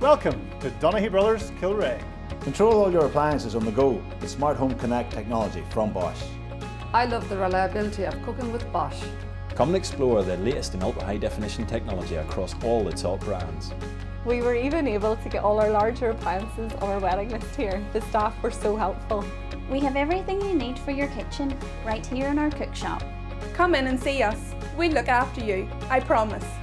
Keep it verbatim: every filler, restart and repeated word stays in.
Welcome to Donaghy Brothers Kilrea. Control all your appliances on the go with Smart Home Connect technology from Bosch. I love the reliability of cooking with Bosch. Come and explore the latest in ultra high definition technology across all the top brands. We were even able to get all our larger appliances on our waiting list here. The staff were so helpful. We have everything you need for your kitchen right here in our cook shop. Come in and see us. We'll look after you, I promise.